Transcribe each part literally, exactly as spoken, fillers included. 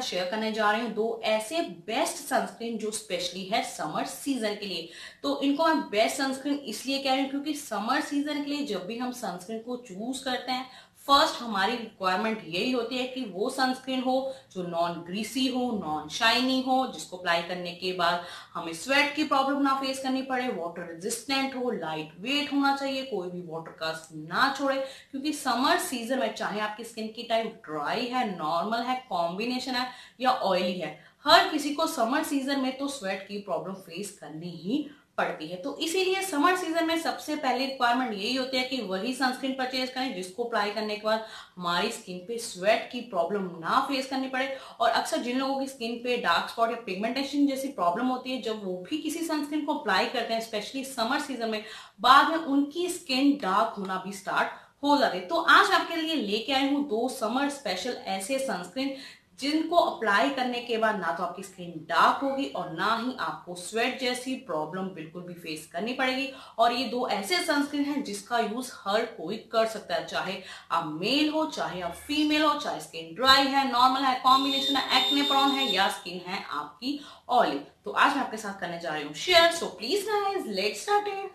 Share करने जा रही हूँ दो ऐसे बेस्ट सनस्क्रीन जो स्पेशली है समर सीजन के लिए। तो इनको मैं बेस्ट सनस्क्रीन इसलिए कह रही हूँ क्योंकि समर सीजन के लिए जब भी हम सनस्क्रीन को चूज करते हैं, फर्स्ट हमारी रिक्वायरमेंट यही होती है कि वो सनस्क्रीन हो जो नॉन ग्रीसी हो, नॉन शाइनी हो, जिसको अप्लाई करने के बाद हमें स्वेट की प्रॉब्लम ना फेस करनी पड़े, वाटर रेजिस्टेंट हो, लाइट वेट होना चाहिए, कोई भी वाटर का ना छोड़े। क्योंकि समर सीजन में चाहे आपकी स्किन की टाइप ड्राई है, नॉर्मल है, कॉम्बिनेशन है या ऑयली है, हर किसी को समर सीजन में तो स्वेट की प्रॉब्लम फेस करनी ही पड़ती है। तो इसीलिए समर सीजन में सबसे पहली रिक्वायरमेंट यही होती है कि वही सनस्क्रीन परचेज करें जिसको अप्लाई करने के बाद हमारी स्किन पे स्वेट की प्रॉब्लम ना फेस करनी पड़े। और अक्सर जिन लोगों की स्किन पे डार्क स्पॉट या पिगमेंटेशन जैसी प्रॉब्लम होती है, जब वो भी किसी सनस्क्रीन को अप्लाई करते हैं स्पेशली समर सीजन में, बाद में उनकी स्किन डार्क होना भी स्टार्ट हो जाती है। तो आज आपके लिए लेके आई हूँ दो समर स्पेशल ऐसे सनस्क्रीन जिनको अप्लाई करने के बाद ना तो आपकी स्किन डार्क होगी और ना ही आपको स्वेट जैसी प्रॉब्लम बिल्कुल भी फेस करनी पड़ेगी। और ये दो ऐसे सनस्क्रीन हैं जिसका यूज हर कोई कर सकता है, चाहे आप मेल हो, चाहे आप फीमेल हो, चाहे स्किन ड्राई है, नॉर्मल है, कॉम्बिनेशन है, एक्ने प्रोन है या स्किन है आपकी ऑयली। तो आज मैं आपके साथ करने जा रही हूँ share. So please guys let's start it.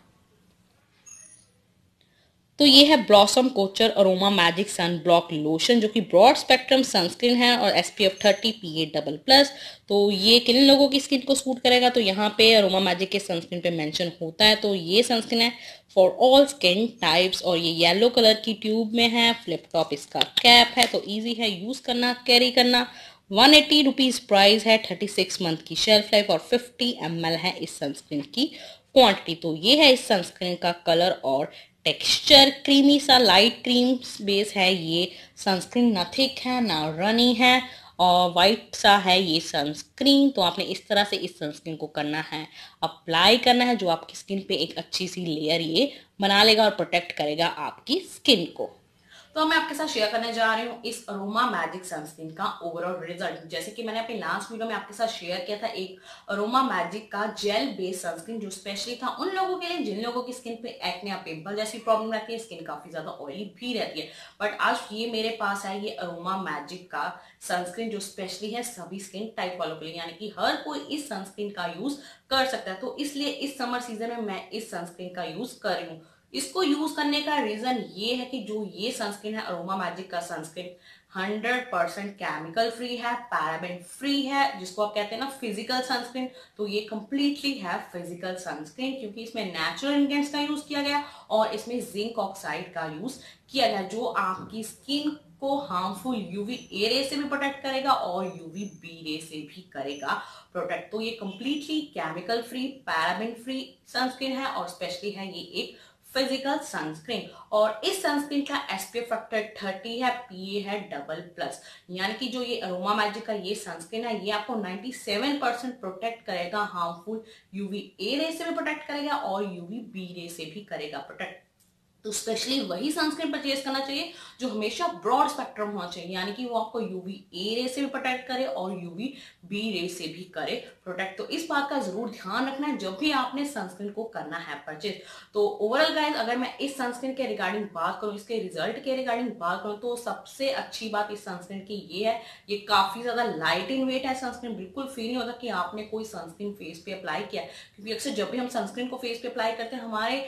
तो ये है Blossom Kochhar Aroma Magic sun block lotion, जो कि ब्रॉड स्पेक्ट्रम सनस्क्रीन है और S P F thirty P A double plus. तो ये किन लोगों की स्किन को सूट करेगा, तो यहाँ पे अरोमा मैजिक के सनस्क्रीन पे मेंशन होता है। तो ये सनस्क्रीन है फॉर ऑल स्किन टाइप्स और ये येलो कलर की ट्यूब में है, फ्लिप टॉप इसका कैप है, तो ईजी है यूज करना, कैरी करना। वन एटी रुपीज प्राइस है, थर्टी सिक्स मंथ की शेल्फ लाइफ और फिफ्टी एम एल है इस सनस्क्रीन की क्वांटिटी। तो ये है इस सनस्क्रीन का कलर और टेक्सचर, क्रीमी सा लाइट क्रीम बेस है ये सनस्क्रीन, ना थिक है ना रनी है और वाइट सा है ये सनस्क्रीन। तो आपने इस तरह से इस सनस्क्रीन को करना है, अप्लाई करना है, जो आपकी स्किन पे एक अच्छी सी लेयर ये बना लेगा और प्रोटेक्ट करेगा आपकी स्किन को। तो मैं आपके साथ शेयर करने जा रही हूँ इस अरोमा मैजिक सनस्क्रीन का ओवरऑल रिजल्ट। जैसे कि मैंने अपनी लास्ट वीडियो में आपके साथ शेयर किया था एक अरोमा मैजिक का जेल बेस्ड सनस्क्रीन जो स्पेशली था उन लोगों के लिए जिन लोगों की स्किन पे एक्ने या पिंपल जैसी प्रॉब्लम रहती है, स्किन काफी ज्यादा ऑयली भी रहती है। बट आज ये मेरे पास है ये अरोमा मैजिक का सनस्क्रीन जो स्पेशली है सभी स्किन टाइप वालों के लिए, यानी कि हर कोई इस सनस्क्रीन का यूज कर सकता है। तो इसलिए इस समर सीजन में मैं इस सनस्क्रीन का यूज कर रही हूँ। इसको यूज करने का रीजन ये है कि जो ये सनस्क्रीन है अरोमा मैजिक का sunscreen hundred percent chemical free है, पैराबेन फ्री है, जिसको आप कहते हैं ना फिजिकल सनस्क्रीन। तो ये कंप्लीटली है फिजिकल सनस्क्रीन क्योंकि इसमें नेचुरल इंग्रेडिएंट्स का यूज किया गया और इसमें जिंक ऑक्साइड का यूज किया गया जो आपकी स्किन को हार्मफुल यूवी ए रे से भी प्रोटेक्ट करेगा और यूवी बी रे से भी करेगा प्रोटेक्ट। तो ये completely chemical free, paraben free sunscreen है और स्पेशली है ये एक फिजिकल सनस्क्रीन। और इस सनस्क्रीन का S P F factor thirty है, पी ए है डबल प्लस, यानी कि जो ये अरोमा मैजिक का ये सनस्क्रीन है ये आपको नाइंटी सेवन परसेंट प्रोटेक्ट करेगा, हार्मफुल यूवी ए रे से भी प्रोटेक्ट करेगा और यूवी बी रे से भी करेगा प्रोटेक्ट। तो स्पेशली वही सनस्क्रीन परचेज करना चाहिए जो हमेशा ब्रॉड स्पेक्ट्रम होना चाहिए, यानी कि वो आपको यूवी ए रे से भी प्रोटेक्ट करे और यूवी बी रे से भी करे प्रोटेक्ट। तो इस बात का जरूर ध्यान रखना है जब भी आपने सनस्क्रीन को करना है परचेज। तो ओवरऑल गाइस अगर मैं इस सनस्क्रीन के रिगार्डिंग बात करूं, इसके रिजल्ट के रिगार्डिंग बात करूं, तो सबसे अच्छी बात इस सनस्क्रीन की ये है ये काफी ज्यादा लाइट इन वेट है। सनस्क्रीन बिल्कुल फील नहीं होता कि आपने कोई सनस्क्रीन फेस पे अप्लाई किया है, क्योंकि अक्सर जब भी हम सनस्क्रीन को फेस पे अप्लाई करते हैं हमारे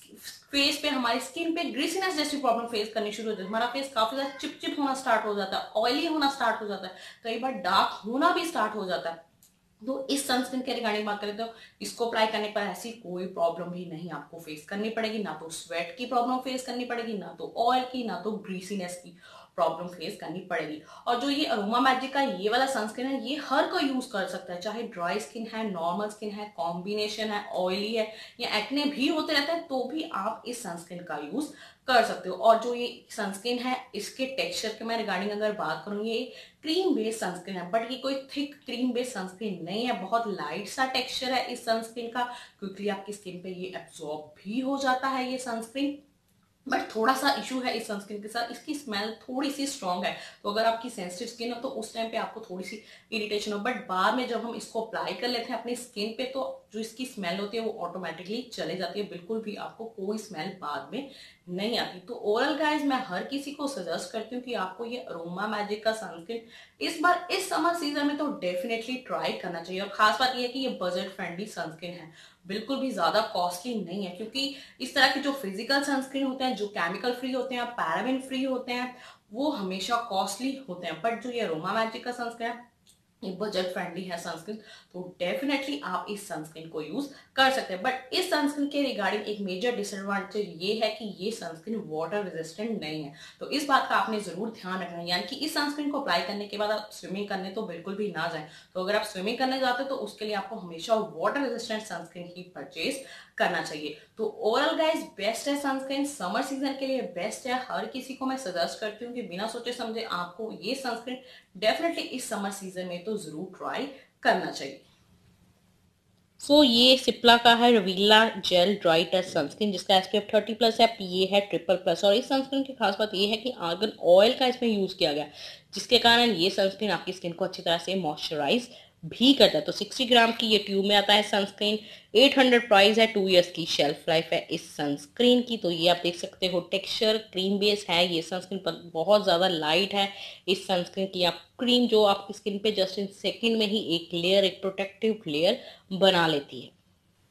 फेस पे, हमारी स्किन पे ग्रीसीनेस जैसी प्रॉब्लम फेस करनी शुरू हो जाती है, हमारा फेस काफी ज्यादा चिपचिप होना स्टार्ट हो जाता है, ऑयली होना स्टार्ट हो जाता है, कई बार डार्क होना भी स्टार्ट हो जाता है। तो इस सनस्क्रीन के रिगार्डिंग बात करें तो इसको अप्लाई करने पर ऐसी कोई प्रॉब्लम भी नहीं आपको फेस करनी पड़ेगी, ना तो स्वेट की प्रॉब्लम फेस करनी पड़ेगी, ना तो ऑयल की, ना तो ग्रीसीनेस की प्रॉब्लम फेस करनी पड़ेगी। और जो ये अरोमा मैजिक का ये वाला सनस्क्रीन है ये हर कोई यूज कर सकता है, चाहे ड्राई स्किन है, नॉर्मल स्किन है, कॉम्बिनेशन है, ऑयली है या एक्ने भी होते रहते हैं, तो भी आप इस सनस्क्रीन का यूज कर सकते हो। और जो ये सनस्क्रीन है इसके टेक्सचर के मैं रिगार्डिंग अगर बात करूँ, ये क्रीम बेस्ड सनस्क्रीन है, बट ये कोई थिक क्रीम बेस्ड सनस्क्रीन नहीं है, बहुत लाइट सा टेक्सचर है इस सनस्क्रीन का, क्विकली आपकी स्किन पे ये एब्जॉर्ब भी हो जाता है ये सनस्क्रीन। बट थोड़ा सा इशू है इस सनस्क्रीन के साथ, इसकी स्मेल थोड़ी सी स्ट्रॉन्ग है, तो अगर आपकी सेंसिटिव स्किन हो तो उस टाइम पे आपको थोड़ी सी इरिटेशन हो, बट बाद में जब हम इसको अप्लाई कर लेते हैं अपनी स्किन पे तो जो इसकी स्मेल होती है वो ऑटोमेटिकली चले जाती है, बिल्कुल भी आपको कोई स्मेल बाद में नहीं आती। तो ओवरऑल गाइज मैं हर किसी को सजेस्ट करती हूँ कि आपको ये अरोमा मैजिक का सनस्क्रीन इस बार इस समर सीजन में तो डेफिनेटली ट्राई करना चाहिए। और खास बात ये है कि ये बजट फ्रेंडली सनस्क्रीन है, बिल्कुल भी ज्यादा कॉस्टली नहीं है, क्योंकि इस तरह के जो फिजिकल सनस्क्रीन होते हैं, जो केमिकल फ्री होते हैं, पैराबेन फ्री होते हैं, वो हमेशा कॉस्टली होते हैं। बट जो ये अरोमा मैजिक का सनस्क्रीन है ये बजट फ्रेंडली है सनस्क्रीन, तो डेफिनेटली आप इस सनस्क्रीन को यूज कर सकते हैं। बट इस सनस्क्रीन के रिगार्डिंग एक मेजर डिसएडवांटेज ये है कि ये सनस्क्रीन वाटर रेजिस्टेंट नहीं है, तो इस बात का आपने जरूर ध्यान रखना है। यानी कि इस सनस्क्रीन को अप्लाई करने के बाद आप स्विमिंग करने तो बिल्कुल भी ना जाएं। तो अगर आप स्विमिंग करने जाते हो तो उसके लिए आपको हमेशा वाटर रेजिस्टेंट सनस्क्रीन ही परचेज करना चाहिए। तो ओवरऑल गाइज बेस्ट है सनस्क्रीन, समर सीजन के लिए बेस्ट है। हर किसी को मैं सजेस्ट करती हूँ कि बिना सोचे समझे आपको ये सनस्क्रीन डेफिनेटली इस समर सीजन में तो जरूर ट्राई करना चाहिए। सो so, ये सिप्ला का है रवीला जेल ड्राई टच सनस्क्रीन, जिसका एसपीएफ थर्टी प्लस है, पीए है ट्रिपल प्लस। और इस सनस्क्रीन की खास बात ये है कि आर्गन ऑयल का इसमें यूज किया गया, जिसके कारण ये सनस्क्रीन आपकी स्किन को अच्छी तरह से मॉइस्चराइज भी करता है। तो सिक्सटी ग्राम की ये ट्यूब में आता है सनस्क्रीन, एट हंड्रेड प्राइस है, टू इयर्स की शेल्फ लाइफ है इस सनस्क्रीन की। तो ये आप देख सकते हो टेक्सचर क्रीम बेस है ये सनस्क्रीन, पर बहुत ज्यादा लाइट है इस सनस्क्रीन की आप क्रीम, जो आपकी स्किन पे जस्ट इन सेकेंड में ही एक लेयर एक प्रोटेक्टिव लेयर बना लेती है।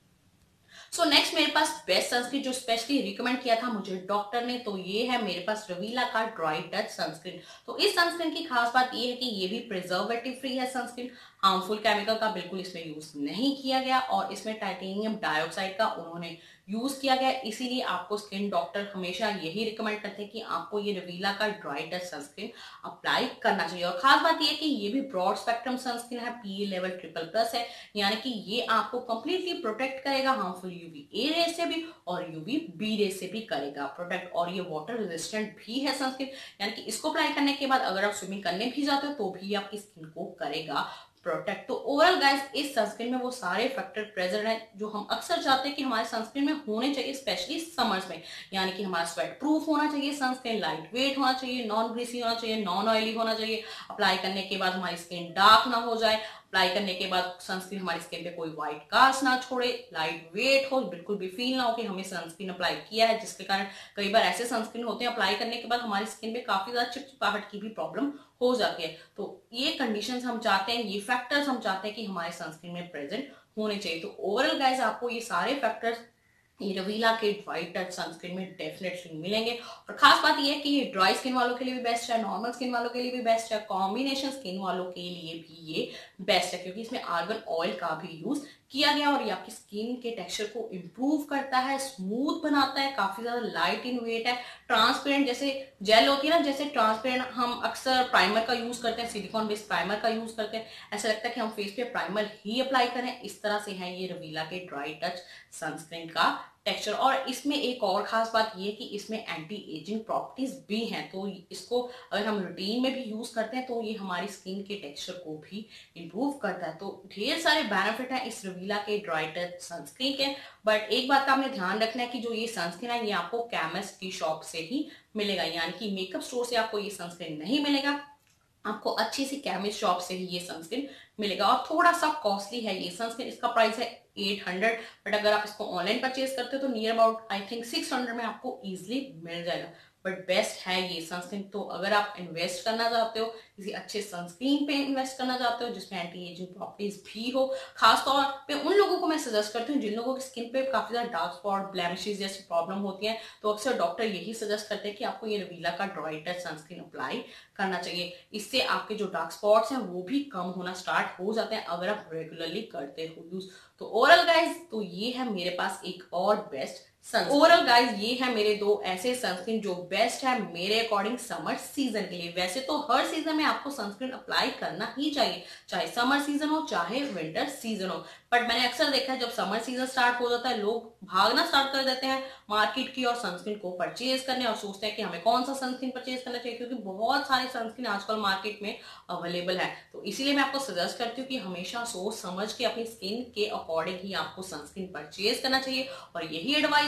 सो so, नेक्स्ट मेरे पास बेस्ट सनस्क्रीन जो स्पेशली रिकमेंड किया था मुझे डॉक्टर ने, तो ये है मेरे पास रवीला का ड्राई टच सनस्क्रीन। तो इस सनस्क्रीन की खास बात ये है कि ये भी प्रिजर्वेटिव फ्री है सनस्क्रीन, हार्मफुल केमिकल का बिल्कुल इसमें यूज नहीं किया गया, और इसमें टाइटेनियम डाइऑक्साइड का उन्होंने यूज किया गया। इसीलिए आपको स्किन डॉक्टर हमेशा यही रिकमेंड करते हैं कि आपको ये रवीला का ड्राई टच सनस्क्रीन अप्लाई करना चाहिए। और खास बात ये है कि ये भी ब्रॉड स्पेक्ट्रम सनस्क्रीन है, पीए लेवल ट्रिपल प्लस है, यानी कि ये आपको कंप्लीटली प्रोटेक्ट करेगा हार्मफुल यूवी ए रे से भी और यूवी बी रे से भी करेगा प्रोटेक्ट। और ये वाटर रेजिस्टेंट भी है सनस्क्रीन, यानी कि इसको अप्लाई करने के बाद अगर आप स्विमिंग करने भी जाते हो तो भी आपकी स्किन को करेगा प्रोटेक्ट। तो ओवरऑल गाइस इस सनस्क्रीन में वो सारे फैक्टर प्रेजेंट हैं जो हम अक्सर चाहते हैं कि हमारे सनस्क्रीन में होने चाहिए, स्पेशली समर्स में। यानी कि हमारा स्वेट प्रूफ होना चाहिए सनस्क्रीन, लाइट वेट होना चाहिए, नॉन ग्रीसी होना चाहिए, नॉन ऑयली होना चाहिए, अप्लाई करने के बाद हमारी स्किन डार्क ना हो जाए, अप्लाई करने के बाद सनस्क्रीन हमारी स्किन पे कोई व्हाइट कास्ट ना छोड़े, लाइट वेट हो, बिल्कुल भी फील ना हो कि हमें सनस्क्रीन अप्लाई किया है, जिसके कारण कई बार ऐसे सनस्क्रीन होते हैं अप्लाई करने के बाद हमारी स्किन पे काफी ज्यादा चिपचिपाहट की भी प्रॉब्लम हो जाती है। तो ये कंडीशंस हम चाहते हैं, ये फैक्टर्स हम चाहते हैं कि हमारे सनस्क्रीन में प्रेजेंट होने चाहिए। तो ओवरऑल गाइस आपको ये सारे फैक्टर्स ये रवीला के ड्राई टच सनस्क्रीन में डेफिनेटली मिलेंगे। और खास बात ये है कि ये ड्राई स्किन वालों के लिए भी बेस्ट है, नॉर्मल स्किन वालों के लिए भी बेस्ट है, कॉम्बिनेशन स्किन वालों के लिए भी ये बेस्ट है, क्योंकि इसमें आर्गन ऑयल का भी यूज किया गया और ये आपकी स्किन के टेक्सचर को इम्प्रूव करता है, स्मूथ बनाता है, काफी ज्यादा लाइट इन वेट है, ट्रांसपेरेंट जैसे जेल होती है ना, जैसे ट्रांसपेरेंट हम अक्सर प्राइमर का यूज करते हैं, सिलिकॉन बेस्ड प्राइमर का यूज करते हैं, ऐसा लगता है कि हम फेस पे प्राइमर ही अप्लाई करें, इस तरह से है ये रवीला के ड्राई टच सनस्क्रीन का टेक्सचर। और इसमें एक और खास बात ये कि इसमें एंटी एजिंग प्रॉपर्टीज भी हैं, तो इसको अगर हम रूटीन में भी यूज करते हैं तो ये हमारी स्किन के टेक्सचर को भी इंप्रूव करता है। तो ढेर सारे बेनिफिट हैं इस रवीला के ड्राई टच सनस्क्रीन के। बट एक बात का आपने ध्यान रखना है कि जो ये सनस्क्रीन है ये आपको केमिस्ट की शॉप से ही मिलेगा, यानी कि मेकअप स्टोर से आपको ये सनस्क्रीन नहीं मिलेगा, आपको अच्छी सी केमिस्ट शॉप से ही ये सनस्क्रीन मिलेगा। और थोड़ा सा कॉस्टली है ये सनस्क्रीन, इसका प्राइस है एट हंड्रेड, बट अगर आप इसको ऑनलाइन परचेज करते हो तो near about I think six hundred में आपको इजिली मिल जाएगा। बट बेस्ट है ये सनस्क्रीन। तो अगर आप इन्वेस्ट करना चाहते हो, किसी अच्छे सनस्क्रीन पे इन्वेस्ट करना चाहते हो जिसमें एंटी एजिंग प्रॉपर्टीज भी हो, खासतौर पे उन लोगों को मैं सजेस्ट करती हूँ जिन लोगों की स्किन पे काफी ज्यादा डार्क स्पॉट, ब्लेमिशेस जैसी प्रॉब्लम होती है, तो अक्सर डॉक्टर यही सजेस्ट करते हैं कि आपको ये रवीला का ड्राई टच सनस्क्रीन अप्लाई करना चाहिए। इससे आपके जो डार्क स्पॉट्स हैं वो भी कम होना स्टार्ट हो जाते हैं अगर आप रेगुलरली करते हो यूज। तो ओवरऑल गाइज तो ये है मेरे पास एक और बेस्ट सनस्क्रीन। ओवरऑल गाइज ये है मेरे दो ऐसे सनस्क्रीन जो बेस्ट है मेरे अकॉर्डिंग समर सीजन के लिए। वैसे तो हर सीजन में आपको सनस्क्रीन अप्लाई करना ही चाहिए, चाहे समर सीजन हो चाहे विंटर सीजन हो, बट मैंने अक्सर देखा है जब समर सीजन स्टार्ट हो जाता है लोग भागना स्टार्ट कर देते हैं मार्केट की और सनस्क्रीन को परचेज करने, और सोचते हैं कि हमें कौन सा सनस्क्रीन परचेज करना चाहिए, क्योंकि बहुत सारे सनस्क्रीन आजकल मार्केट में अवेलेबल है। तो इसीलिए मैं आपको सजेस्ट करती हूँ कि हमेशा सोच समझ के अपनी स्किन के अकॉर्डिंग ही आपको सनस्क्रीन परचेज करना चाहिए। और यही एडवाइस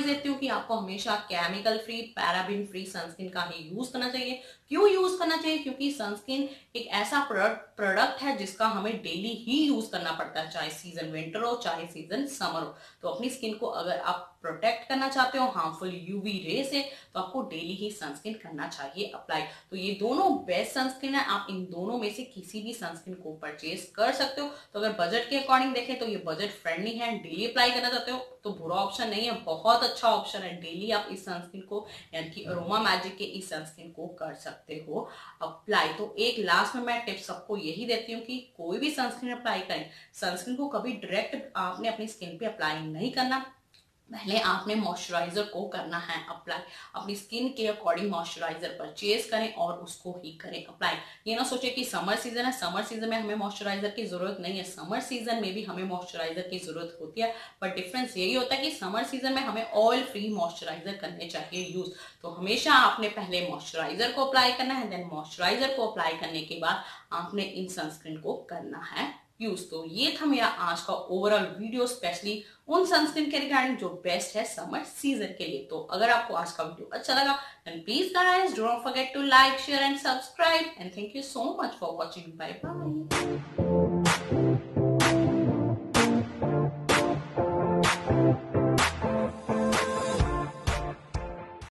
देती हूँ कि आपको हमेशा chemical free, paraben free sunscreen का ही यूज करना चाहिए। क्यों यूज करना चाहिए? क्योंकि सनस्क्रीन एक ऐसा प्रोडक्ट प्रोडक्ट है जिसका हमें डेली ही यूज करना पड़ता है, चाहे सीजन विंटर हो चाहे सीजन समर हो। तो अपनी स्किन को अगर आप प्रोटेक्ट करना चाहते हो हार्मफुल यूवी रे से, तो आपको डेली ही सनस्क्रीन करना चाहिए अप्लाई। तो ये दोनों बेस्ट सनस्क्रीन है, आप इन दोनों में से किसी भी सनस्क्रीन को परचेज कर सकते हो। तो अगर बजट के अकॉर्डिंग देखें तो ये बजट फ्रेंडली है, डेली अप्लाई करना चाहते हो तो बुरा ऑप्शन नहीं है, बहुत अच्छा ऑप्शन है। डेली आप इस सनस्क्रीन को यानी कि अरोमा मैजिक के इस सनस्क्रीन को कर सकते हो अप्लाई। तो एक लास्ट में मैं टिप्स सबको यही देती हूँ कि कोई भी सनस्क्रीन अप्लाई करें, सनस्क्रीन को कभी डायरेक्ट आपने अपनी स्किन पे अप्लाई नहीं करना, पहले आपने मॉइस्चराइजर को करना है अप्लाई। अपनी स्किन के अकॉर्डिंग मॉइस्चराइजर परचेज करें और उसको ही करें अप्लाई। ये ना सोचे कि समर सीजन है, समर सीजन में हमें मॉइस्चराइजर की जरूरत नहीं है, समर सीजन में भी हमें मॉइस्चराइजर की जरूरत होती है, पर डिफरेंस यही होता है कि समर सीजन में हमें ऑयल फ्री मॉइस्चराइजर करने चाहिए यूज। तो हमेशा आपने पहले मॉइस्चराइजर को अप्लाई करना है, देन मॉइस्चराइजर को अप्लाई करने के बाद आपने इन सनस्क्रीन को करना है यूज। तो ये था मेरा आज का ओवरऑल वीडियो, स्पेशली उन सनस्क्रीन के रिगार्डिंग जो बेस्ट है समर सीजन के लिए। तो अगर आपको आज का वीडियो अच्छा लगा then please guys don't forget to like, share and subscribe and thank you so much for watching. Bye bye.